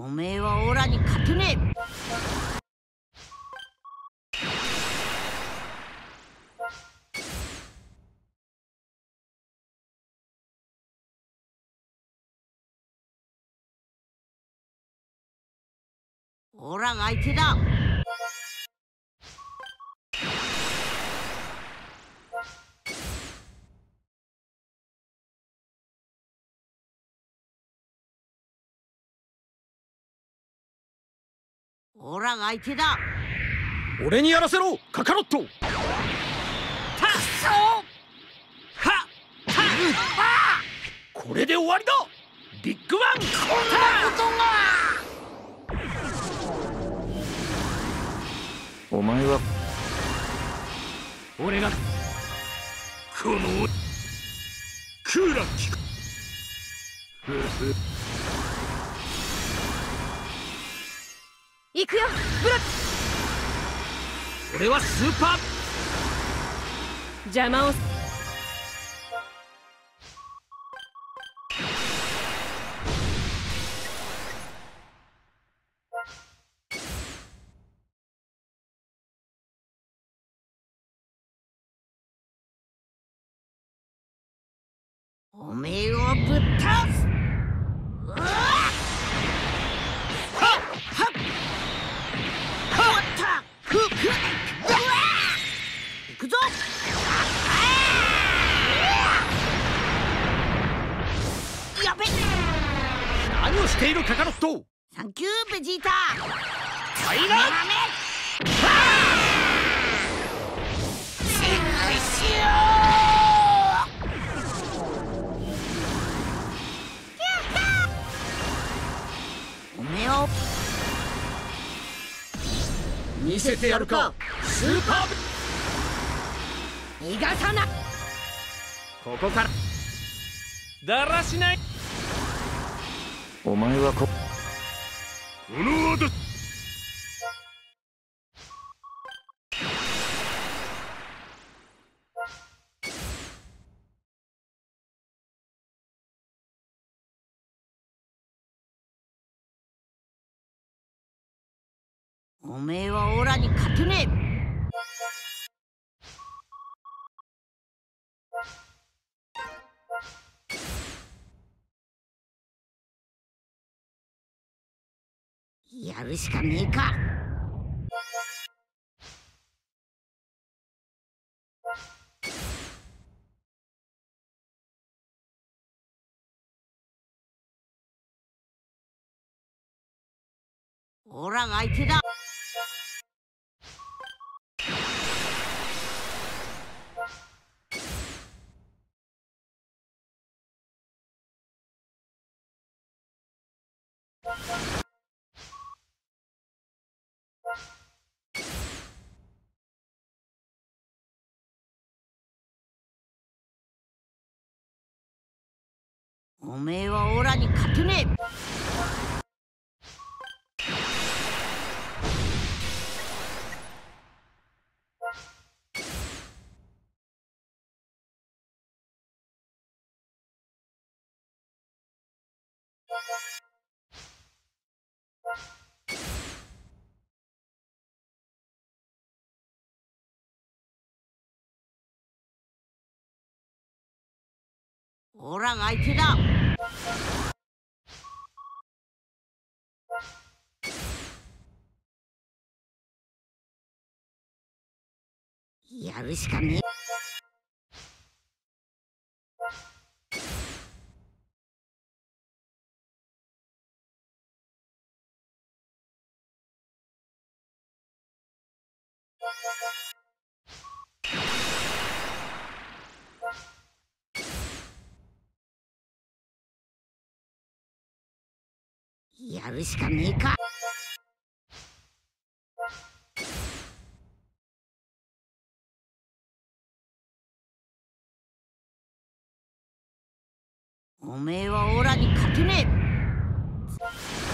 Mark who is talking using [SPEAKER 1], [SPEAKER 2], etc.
[SPEAKER 1] おめえはオラに勝てねえ。オラが相手だ。オラが相手だ。
[SPEAKER 2] 俺にやらせろカカロット。たっそはこれで終わりだ。ビッグバン。こんなことが。お前は俺がこのクーラーキク
[SPEAKER 1] 行くよブラック。
[SPEAKER 2] 俺はスーパー
[SPEAKER 1] 邪魔を。おめえをぶっ倒す。行くぞ。やべ。
[SPEAKER 2] 何をしているカカロット。
[SPEAKER 1] サンキューベジータ。
[SPEAKER 2] ファイナル
[SPEAKER 1] おめえを
[SPEAKER 2] 見せてやるかスーパー。
[SPEAKER 1] 逃がさな。
[SPEAKER 2] ここからだらしない。お前はこの後
[SPEAKER 1] おめえはオラに勝てねえ。やるしかねえか。オラが相手だ。おめえはオラに勝てねえ。オラが相手だ。やるしかねえ。やるしかねえか。おめえはオラに勝てねえ。